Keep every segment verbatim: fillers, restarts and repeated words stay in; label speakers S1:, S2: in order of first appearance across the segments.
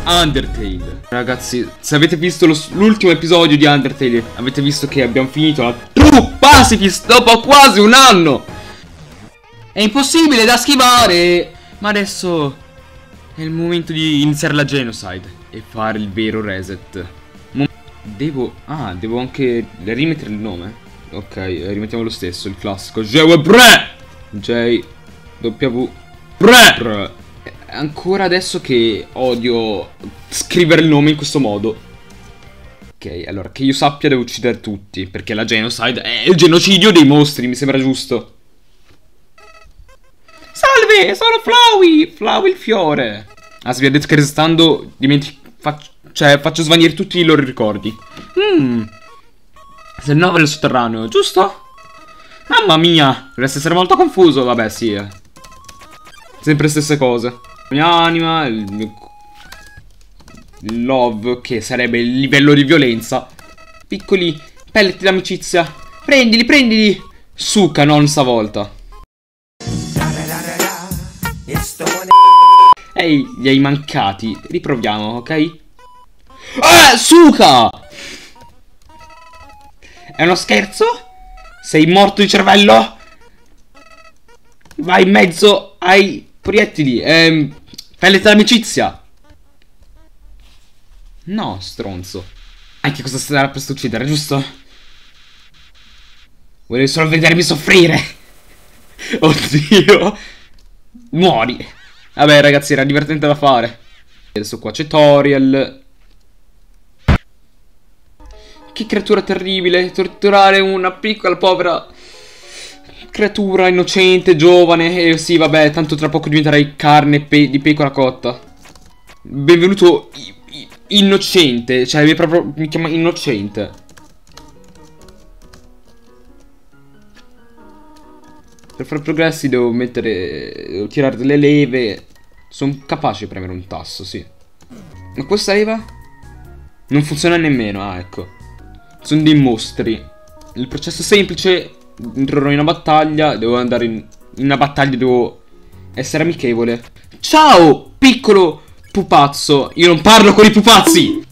S1: Undertale. Ragazzi, se avete visto l'ultimo episodio di Undertale, avete visto che abbiamo finito la True Pacifist dopo quasi un anno. È impossibile da schivare. Ma adesso è il momento di iniziare la genocide e fare il vero reset. Devo... Ah, devo anche rimettere il nome. Ok, rimettiamo lo stesso, il classico J W Bre J W Bre. Ancora adesso che odio scrivere il nome in questo modo. Ok, allora, che io sappia devo uccidere tutti, perché la genocide è il genocidio dei mostri, mi sembra giusto. Salve, sono Flowey, Flowey il fiore. Ah, si vi ha detto che restando dimentico, faccio, cioè faccio svanire tutti i loro ricordi. Mmm. Se il nove è il sotterraneo, giusto? Mamma mia, dovresti essere molto confuso, vabbè sì. Eh. Sempre le stesse cose. La mia anima, il mio love, che sarebbe il livello di violenza. Piccoli pellet d'amicizia. Prendili, prendili. Suka, non stavolta. Ehi, li hai mancati. Riproviamo, ok? Ah, Suka! È uno scherzo? Sei morto di cervello? Vai in mezzo ai proiettili. Ehm, pellet d'amicizia. No, stronzo. Anche cosa starà per succedere, giusto? Vuoi solo vedermi soffrire? Oddio. Muori. Vabbè ragazzi, era divertente da fare. Adesso qua c'è Toriel. Che creatura terribile. Torturare una piccola povera creatura innocente, giovane. E sì, vabbè, tanto tra poco diventerai carne pe di pecora cotta. Benvenuto innocente. Cioè, mi, proprio, mi chiama innocente. Per fare progressi devo mettere... Devo tirare delle leve. Sono capace di premere un tasto, sì. Ma questa leva? Non funziona nemmeno, ah, ecco. Sono dei mostri. Il processo è semplice. Entrerò in una battaglia. Devo andare in, in una battaglia. Devo essere amichevole. Ciao, piccolo pupazzo. Io non parlo con i pupazzi.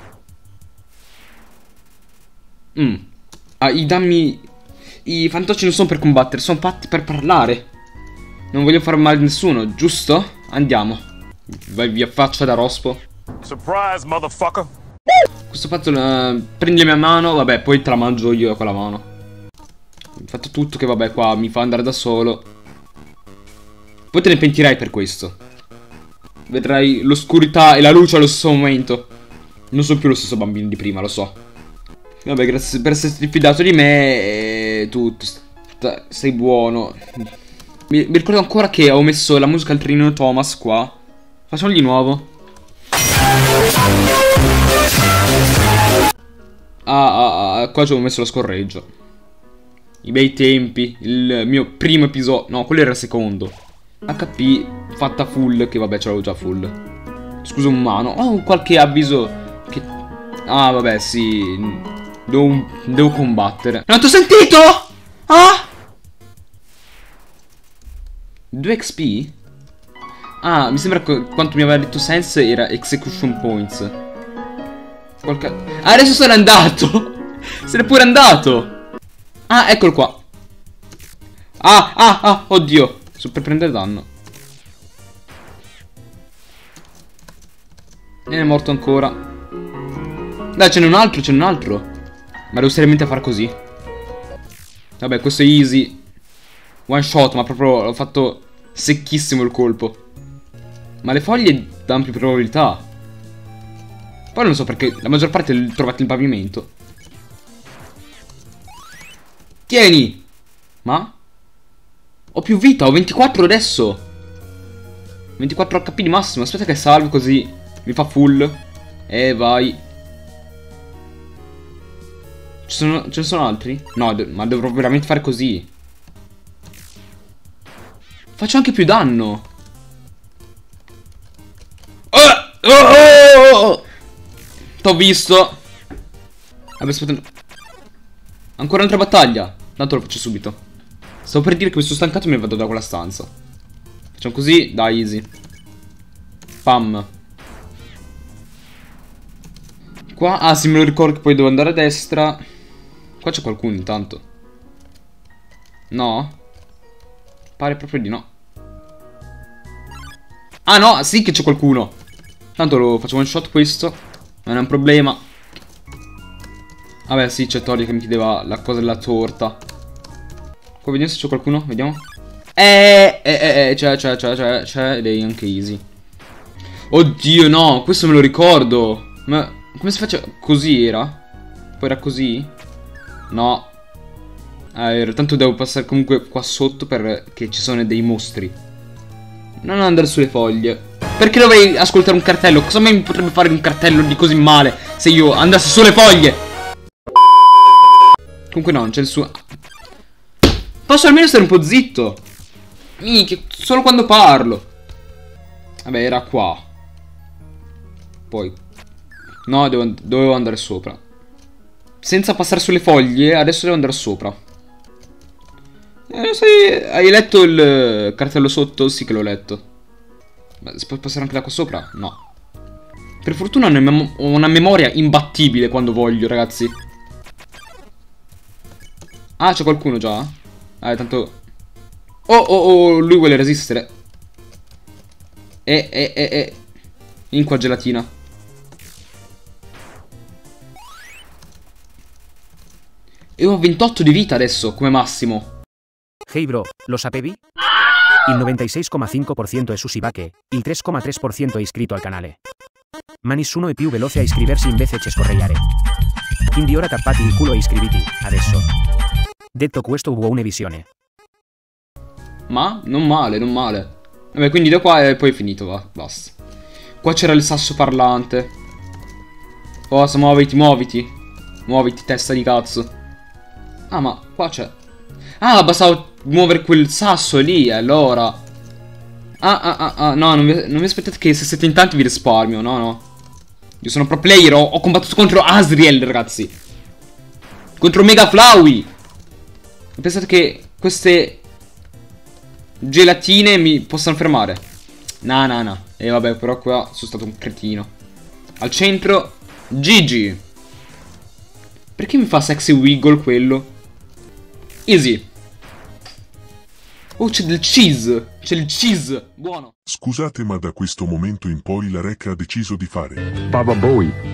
S1: Mm. Ah, i dammi... I fantocci non sono per combattere, sono fatti per parlare. Non voglio fare male a nessuno, giusto? Andiamo. Vai via, faccia da rospo.
S2: Surprise, motherfucker.
S1: Questo fatto, uh, prendi la mia mano, vabbè, poi te la mangio io con la mano. Ho fatto tutto che, vabbè, qua mi fa andare da solo. Poi te ne pentirai per questo. Vedrai l'oscurità e la luce allo stesso momento. Non sono più lo stesso bambino di prima, lo so. Vabbè, grazie per esserti fidato di me. E tu sei buono. Mi, mi ricordo ancora che ho messo la musica al Trino Thomas qua. Facciamo di nuovo. Ah, ah, ah, qua ci ho messo lo scorreggio. I bei tempi. Il mio primo episodio. No, quello era il secondo. H P fatta full. Che vabbè, ce l'avevo già full. Scusa umano. Ho qualche avviso che... Ah, vabbè, sì. Devo, devo combattere. Non ti ho sentito? Ah? due X P? Ah, mi sembra che quanto mi aveva detto Sense era Execution Points. Qualche... Ah, adesso sono andato. Se n'è pure andato. Ah, eccolo qua. Ah, ah, ah, oddio. Sto per prendere danno. E è morto ancora. Dai, ce n'è un altro, ce n'è un altro. Ma devo seriamente far così? Vabbè, questo è easy. One shot, ma proprio l'ho fatto secchissimo il colpo. Ma le foglie danno più probabilità. Poi non so perché la maggior parte le trovate nel pavimento. Tieni! Ma? Ho più vita, ho ventiquattro adesso. ventiquattro H P di massimo. Aspetta che salvo così mi fa full. E vai. Ci sono, ce ne sono altri? No, ma dovrò veramente fare così. Faccio anche più danno. Oh, oh, oh. T'ho visto. Vabbè, aspetta. Ancora un'altra battaglia. Tanto lo faccio subito. Stavo per dire che mi sono stancato e me ne vado da quella stanza. Facciamo così, dai, easy. Pam. qua? Ah sì, me lo ricordo che poi devo andare a destra. Qua c'è qualcuno intanto. No? Pare proprio di no. Ah no, sì che c'è qualcuno. Tanto lo facciamo one shot questo. Non è un problema. Vabbè sì, c'è Tori che mi chiedeva la cosa della torta. Qua vediamo se c'è qualcuno, vediamo. Eh, eh, eh, eh, c'è, c'è, c'è, c'è, c'è, ed è anche easy. Oddio, no, questo me lo ricordo. Ma come si faceva? Così era? Poi era così? No. Eh, tanto devo passare comunque qua sotto perché ci sono dei mostri. Non andare sulle foglie. Perché dovrei ascoltare un cartello? Cosa mi potrebbe fare un cartello di così male se io andassi sulle foglie? Comunque no, non c'è nessuno. Posso almeno stare un po' zitto? Minchia, solo quando parlo. Vabbè, era qua. Poi no, devo, dovevo andare sopra. Senza passare sulle foglie, adesso devo andare sopra. Eh, se hai letto il cartello sotto? Sì che l'ho letto. Ma si può passare anche da qua sopra? No. Per fortuna ho una, ho una memoria imbattibile quando voglio, ragazzi. Ah, c'è qualcuno già? Ah, tanto... Oh, oh, oh, lui vuole resistere. E, e, e, e. In qua gelatina. E ho ventotto di vita adesso, come massimo.
S3: Hey bro, lo sapevi? Il novantasei virgola cinque per cento è su Sibake, il tre virgola tre per cento è iscritto al canale. Ma nessuno è più veloce a iscriversi invece che scorregliare. Quindi ora tappati il culo e iscriviti, adesso. Detto questo, buona visione.
S1: Ma? Non male, non male. Vabbè, quindi da qua e poi è finito, va, basta. Qua c'era il sasso parlante. Cosa? Muoviti, muoviti. Muoviti, testa di cazzo. Ah, ma qua c'è... Ah, bastava muovere quel sasso lì, allora. Ah, ah, ah, ah, no, non vi, non vi aspettate che se siete in tanti vi risparmio, no, no. Io sono pro player, ho, ho combattuto contro Asriel, ragazzi. Contro Mega Flowey. Pensate che queste gelatine mi possano fermare? No, no, no. E vabbè, però qua sono stato un cretino. Al centro, Gigi. Perché mi fa sexy wiggle quello? Easy. Oh, c'è del cheese. C'è il cheese. Buono.
S4: Scusate, ma da questo momento in poi la Rec ha deciso di fare
S5: Baba Bowie.